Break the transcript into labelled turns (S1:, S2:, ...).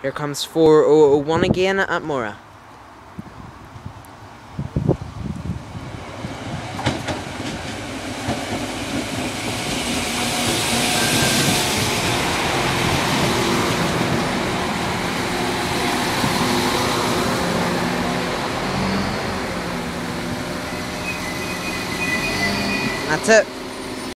S1: Here comes 4001 again at Mora. That's it.